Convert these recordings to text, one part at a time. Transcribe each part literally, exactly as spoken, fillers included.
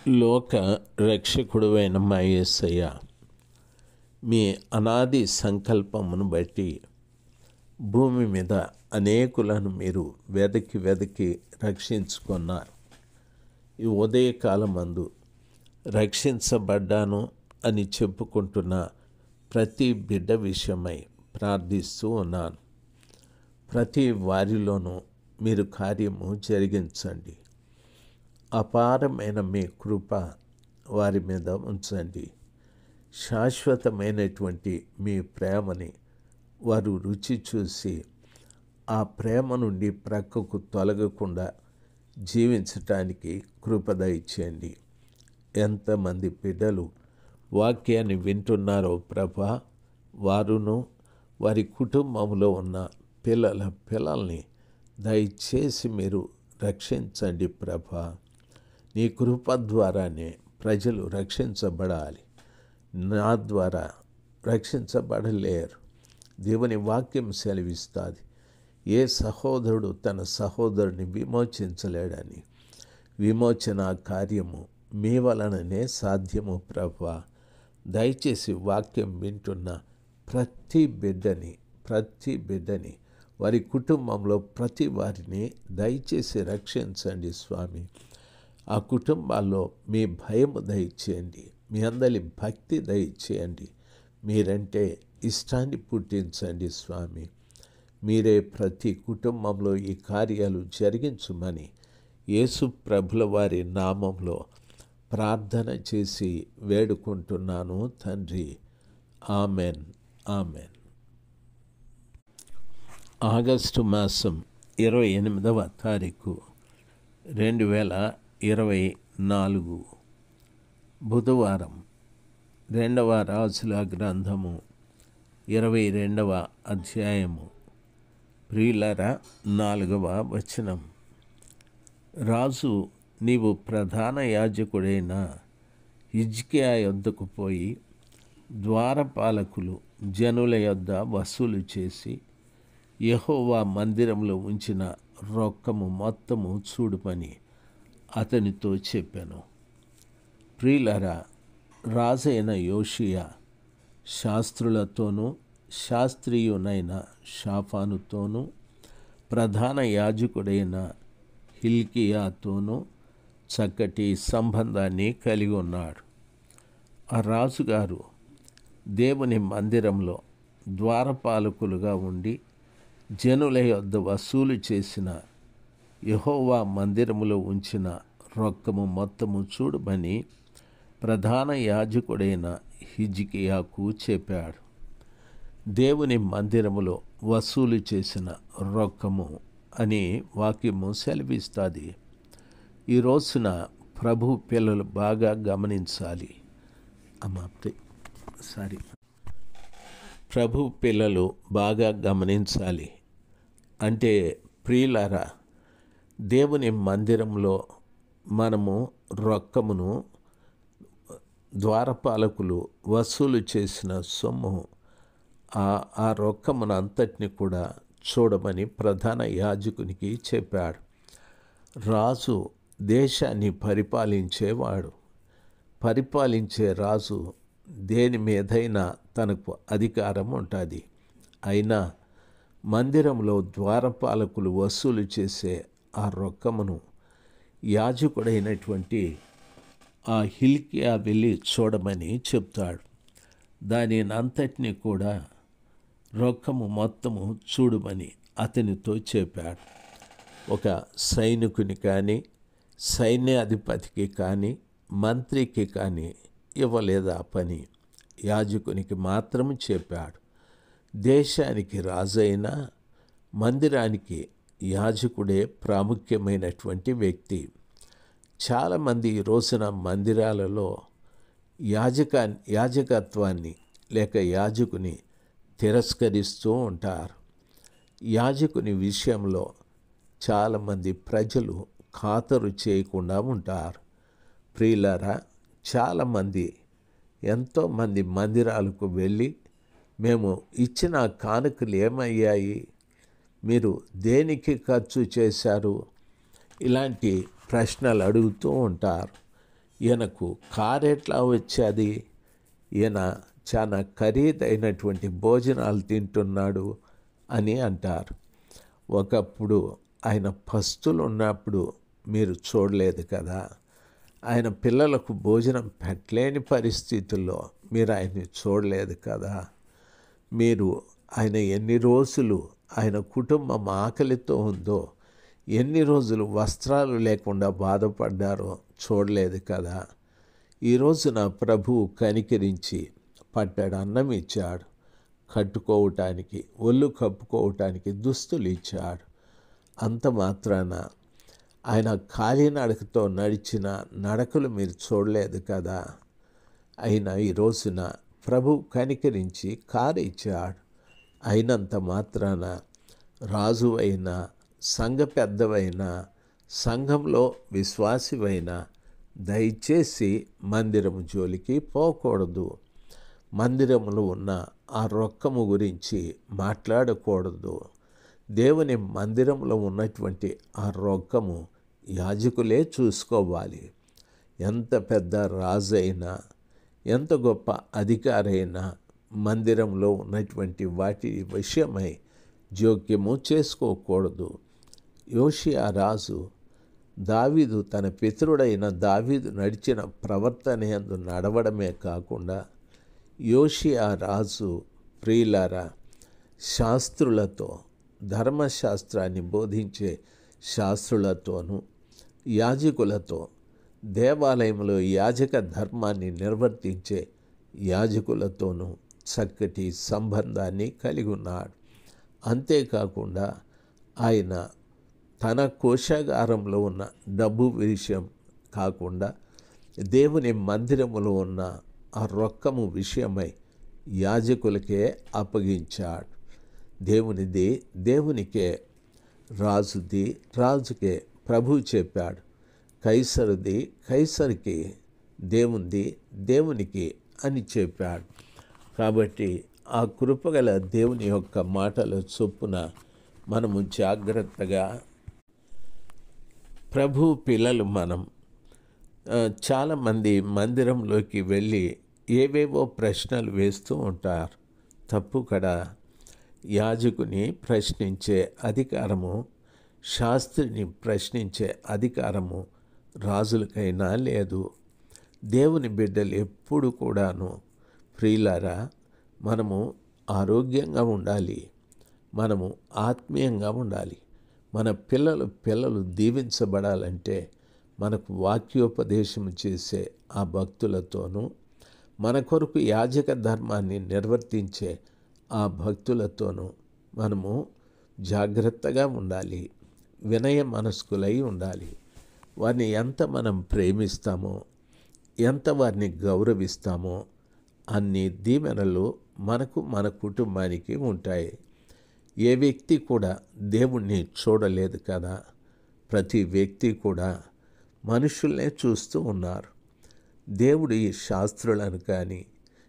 లోక రక్షకుడువైన మా యేసయ్య, మీ అనాది సంకల్పమును బట్టి భూమి మీద అనేకులను మీరు వెదకి వెదకి రక్షించుకున్నారు. ఈ ఉదయకాలమందు రక్షించబడ్డాను అని చెప్పుకుంటున్న ప్రతి బిడ్డ విషయమై ప్రార్థిస్తూ ఉన్నాను. ప్రతి వారిలోనూ మీరు కార్యము జరిగించండి. అపారమైన మీ కృప వారి మీద ఉంచండి. శాశ్వతమైనటువంటి మీ ప్రేమని వారు రుచి చూసి ఆ ప్రేమ నుండి ప్రక్కకు తొలగకుండా జీవించటానికి కృప దయచేయండి. ఎంతమంది బిడ్డలు వాక్యాన్ని వింటున్నారో ప్రభా, వారును వారి కుటుంబంలో ఉన్న పిల్లల పిల్లల్ని దయచేసి మీరు రక్షించండి ప్రభా. నీ కృప ద్వారానే ప్రజలు రక్షించబడాలి. నా ద్వారా రక్షించబడలేరు. దేవుని వాక్యం సెలవిస్తుంది, ఏ సహోదరుడు తన సహోదరుని విమోచించలేడని. విమోచన కార్యము మీ వలననే సాధ్యము ప్రభా. దయచేసి వాక్యం వింటున్న ప్రతి బిడ్డని ప్రతి బిడ్డని వారి కుటుంబంలో ప్రతి వారిని దయచేసి రక్షించండి స్వామి. ఆ కుటుంబాల్లో మీ భయము దయచేయండి, మీ అందరి భక్తి దయచేయండి. మీరంటే ఇష్టాన్ని పుట్టించండి స్వామి. మీరే ప్రతి కుటుంబంలో ఈ కార్యాలు జరిగించుమని యేసు ప్రభుల వారి నామంలో ప్రార్థన చేసి వేడుకుంటున్నాను తండ్రి. Amen, amen. ఆగస్టు మాసం ఇరవై ఎనిమిదవ తారీఖు రెండు వేల ఇరవై నాలుగు బుధవారం. రెండవ రాజుల గ్రంథము ఇరవై రెండవ అధ్యాయము. ప్రియులారా, నాలుగవ వచనం. రాజు, నీవు ప్రధాన యాజకుడైన హిజ్కియా యొద్దకు పోయి ద్వారపాలకులు జనుల యొద్ద వసూలు చేసి యెహోవా మందిరంలో ఉంచిన రొక్కము మొత్తము చూడుమని అతనితో చెప్పాను. ప్రియులారా, రాజైన యోషియా శాస్త్రులతోనూ శాస్త్రీయునైన షాఫానుతోనూ ప్రధాన యాజకుడైన హిల్కియాతోనూ చక్కటి సంబంధాన్ని కలిగి ఉన్నాడు. ఆ రాజుగారు దేవుని మందిరంలో ద్వారపాలకులుగా ఉండి జనుల యొద్ద వసూలు చేసిన యెహోవా మందిరములో ఉంచిన రొక్కము మొత్తము చూడమని ప్రధాన యాజకుడైన హిజ్కియాకు చెప్పాడు. దేవుని మందిరములో వసూలు చేసిన రొక్కము అని వాక్యము సెలవిస్తుంది. ఈ రోజున ప్రభు పిల్లలు బాగా గమనించాలి. అమ్మా సారీ ప్రభు పిల్లలు బాగా గమనించాలి. అంటే ప్రియులారా, దేవుని మందిరంలో మనము రొక్కమును ద్వారపాలకులు వసూలు చేసిన సొమ్ము ఆ ఆ రొక్కమును అంతటిని కూడా చూడమని ప్రధాన యాజకునికి చెప్పాడు. రాజు దేశాన్ని పరిపాలించేవాడు. పరిపాలించే రాజు దేని మీదైనా తనకు అధికారం ఉంటుంది. అయినా మందిరంలో ద్వారపాలకులు వసూలు చేసే ఆ రొక్కమును యాజకుడైనటువంటి ఆ హిల్కియా వెళ్ళి చూడమని చెప్తాడు. దాని అంతటిని కూడా రొక్కము మొత్తము చూడమని అతనితో చెప్పాడు. ఒక సైనికుని కానీ సైన్యాధిపతికి కానీ మంత్రికి కానీ ఇవ్వలేదు ఆ పని. యాజకునికి మాత్రం చెప్పాడు. దేశానికి రాజైన మందిరానికి యాజకుడే ప్రాముఖ్యమైనటువంటి వ్యక్తి. చాలామంది ఈ రోజున మందిరాలలో యాజక యాజకత్వాన్ని లేక యాజకుని తిరస్కరిస్తూ ఉంటారు. యాజకుని విషయంలో చాలామంది ప్రజలు ఖాతరు చేయకుండా ఉంటారు. ప్రియులారా, చాలామంది ఎంతోమంది మందిరాలకు వెళ్ళి మేము ఇచ్చిన కానుకలు ఏమయ్యాయి, మీరు దేనికి ఖర్చు చేశారు, ఇలాంటి ప్రశ్నలు అడుగుతూ ఉంటారు. ఈయనకు కారు ఎట్లా వచ్చేది, ఈయన చాలా ఖరీదైనటువంటి భోజనాలు తింటున్నాడు అని అంటారు. ఒకప్పుడు ఆయన పస్తులు ఉన్నప్పుడు మీరు చూడలేదు కదా, ఆయన పిల్లలకు భోజనం పెట్టలేని పరిస్థితుల్లో మీరు ఆయన్ని చూడలేదు కదా, మీరు ఆయన ఎన్ని రోజులు ఆయన కుటుంబం ఆకలితో ఉందో, ఎన్ని రోజులు వస్త్రాలు లేకుండా బాధపడ్డారో చూడలేదు కదా. ఈరోజు నా ప్రభువు కనికరించి పట్టెడు అన్నం ఇచ్చాడు, కట్టుకోవటానికి ఒళ్ళు కప్పుకోవటానికి దుస్తులు ఇచ్చాడు. అంత మాత్రాన ఆయన కాలినడకతో నడిచిన నడకలు మీరు చూడలేదు కదా. అయినా ఈ రోజున ప్రభు కనికరించి కారు ఇచ్చాడు. అయినంత మాత్రాన రాజు అయినా, సంఘ పెద్దవైనా, సంఘంలో విశ్వాసివైనా దయచేసి మందిరము జోలికి పోకూడదు. మందిరములో ఉన్న ఆ రొక్కము గురించి మాట్లాడకూడదు. దేవుని మందిరంలో ఉన్నటువంటి ఆ రొక్కము యాజకులే చూసుకోవాలి. ఎంత పెద్ద రాజు అయినా, ఎంత గొప్ప అధికారైనా మందిరంలో ఉన్నటువంటి వాటి విషయమై జోక్యము చేసుకోకూడదు. యోషియా రాజు దావీదు తన పితరుడైన దావీదు నడిచిన ప్రవర్తన యందు నడవడమే కాకుండా, యోషియా రాజు ప్రియులారా శాస్త్రులతో, ధర్మశాస్త్రాన్ని బోధించే శాస్త్రులతోనూ, యాజకులతో, దేవాలయంలో యాజక ధర్మాన్ని నిర్వర్తించే యాజకులతోనూ చక్కటి సంబంధాన్ని కలిగి ఉన్నాడు. అంతేకాకుండా ఆయన తన కోశాగారంలో ఉన్న డబ్బు విషయం కాకుండా దేవుని మందిరములో ఉన్న ఆ రొక్కము విషయమై యాజకులకే అప్పగించాడు. దేవునిది దేవునికే, రాజుది రాజుకే ప్రభు చెప్పాడు. కైసరుది కైసరికి, దేవునిది దేవునికి అని చెప్పాడు. కాబట్టి ఆ కృపగల దేవుని యొక్క మాటల చొప్పున మనము జాగ్రత్తగా, ప్రభు పిల్లలు మనం చాలామంది మందిరంలోకి వెళ్ళి ఏవేవో ప్రశ్నలు వేస్తూ ఉంటారు. తప్పు కదా. యాజకుని ప్రశ్నించే అధికారము, శాస్త్రిని ప్రశ్నించే అధికారము రాజులకైనా లేదు. దేవుని బిడ్డలు ఎప్పుడు కూడాను ప్రియులారా మనము ఆరోగ్యంగా ఉండాలి, మనము ఆత్మీయంగా ఉండాలి. మన పిల్లలు పిల్లలు దీవించబడాలంటే మనకు వాక్యోపదేశం చేసే ఆ భక్తులతోనూ, మన కొరకు యాజక ధర్మాన్ని నిర్వర్తించే ఆ భక్తులతోనూ మనము జాగ్రత్తగా ఉండాలి, వినయ మనస్కులై ఉండాలి. వారిని ఎంత మనం ప్రేమిస్తామో, ఎంత వారిని గౌరవిస్తామో అన్ని దీవెనలు మనకు మన కుటుంబానికి ఉంటాయి. ఏ వ్యక్తి కూడా దేవుణ్ణి చూడలేదు కదా. ప్రతి వ్యక్తి కూడా మనుషుల్నే చూస్తూ ఉన్నారు. దేవుడు ఈ శాస్త్రులను కానీ,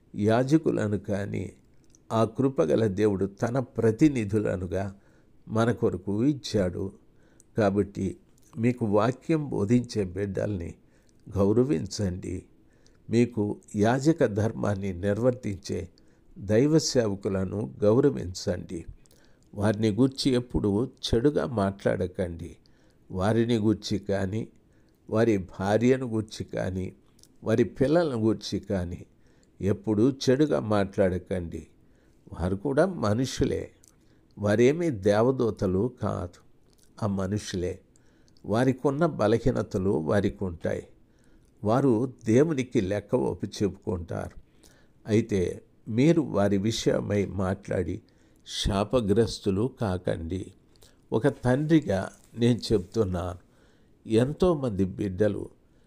యాజకులను కానీ, ఆ కృపగల దేవుడు తన ప్రతినిధులనుగా మన కొరకు ఇచ్చాడు. కాబట్టి మీకు వాక్యం బోధించే బిడ్డల్ని గౌరవించండి. మీకు యాజక ధర్మాన్ని నిర్వర్తించే దైవ సేవకులను గౌరవించండి. వారిని గూర్చి ఎప్పుడు చెడుగా మాట్లాడకండి. వారిని గూర్చి కానీ, వారి భార్యను గూర్చి కానీ, వారి పిల్లలను గూర్చి కానీ ఎప్పుడు చెడుగా మాట్లాడకండి. వారు కూడా మనుషులే, వారేమీ దేవదూతలు కాదు. ఆ మనుషులే, వారికి ఉన్న బలహీనతలు వారికి ఉంటాయి. వారు దేవునికి లెక్క ఒప్పి చెప్పుకుంటారు. అయితే మీరు వారి విషయమై మాట్లాడి శాపగ్రస్తులు కాకండి. ఒక తండ్రిగా నేను చెప్తున్నాను, ఎంతోమంది బిడ్డలు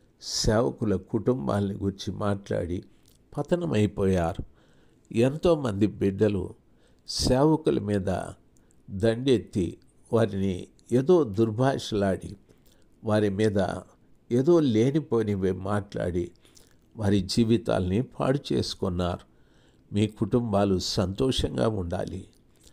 సేవకుల కుటుంబాలని గురించి మాట్లాడి పతనమైపోయారు. ఎంతోమంది బిడ్డలు సేవకుల మీద దండెత్తి వారిని ఏదో దుర్భాషలాడి, వారి మీద ఏదో లేనిపోనివి మాట్లాడి వారి జీవితాల్ని పాడు చేసుకున్నారు. మీ కుటుంబాలు సంతోషంగా ఉండాలి,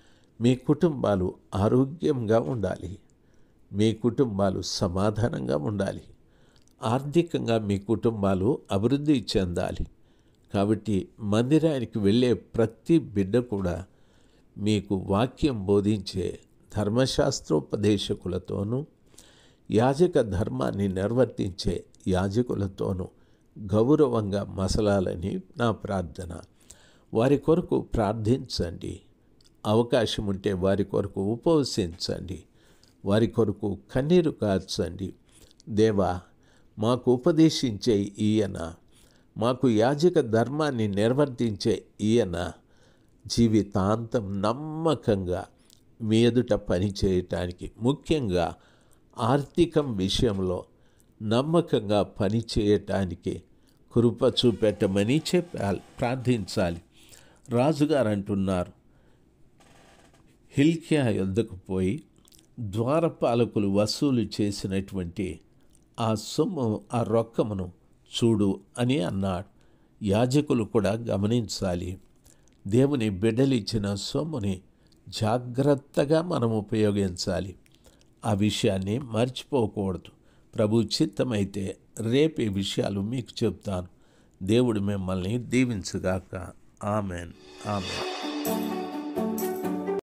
మీ కుటుంబాలు ఆరోగ్యంగా ఉండాలి, మీ కుటుంబాలు సమాధానంగా ఉండాలి. ఆర్థికంగా మీ కుటుంబాలు అభివృద్ధి చెందాలి. కాబట్టి మందిరానికి వెళ్ళే ప్రతి బిడ్డ కూడా మీకు వాక్యం బోధించే ధర్మశాస్త్రోపదేశకులతోనూ యాజక ధర్మాన్ని నిర్వర్తించే యాజకులతోనూ గౌరవంగా మసలాలని నా ప్రార్థన. వారి కొరకు ప్రార్థించండి. అవకాశం ఉంటే వారి కొరకు ఉపవసించండి. వారి కొరకు కన్నీరు కార్చండి. దేవా, మాకు ఉపదేశించే ఈయన, మాకు యాజక ధర్మాన్ని నిర్వర్తించే ఈయన జీవితాంతం నమ్మకంగా మీ ఎదుట పనిచేయటానికి, ముఖ్యంగా ఆర్థికం విషయంలో నమ్మకంగా పనిచేయటానికి కృప చూపెట్టమని చెప్పాలి, ప్రార్థించాలి. రాజుగారు అంటున్నారు, హిల్కియా యొద్దకు పోయి ద్వారపాలకులు వసూలు చేసినటువంటి ఆ సొమ్ము, ఆ రొక్కమును చూడు అని అన్నాడు. యాజకులు కూడా గమనించాలి. దేవుని బిడ్డలిచ్చిన సొమ్ముని జాగ్రత్తగా మనం ఉపయోగించాలి. ఆ విషయాన్ని మర్చిపోకూడదు. ప్రభు చిత్తమైతే రేపు ఈ విషయాలు మీకు చెప్తాను. దేవుడు మిమ్మల్ని దీవించుగాక. Amen, amen.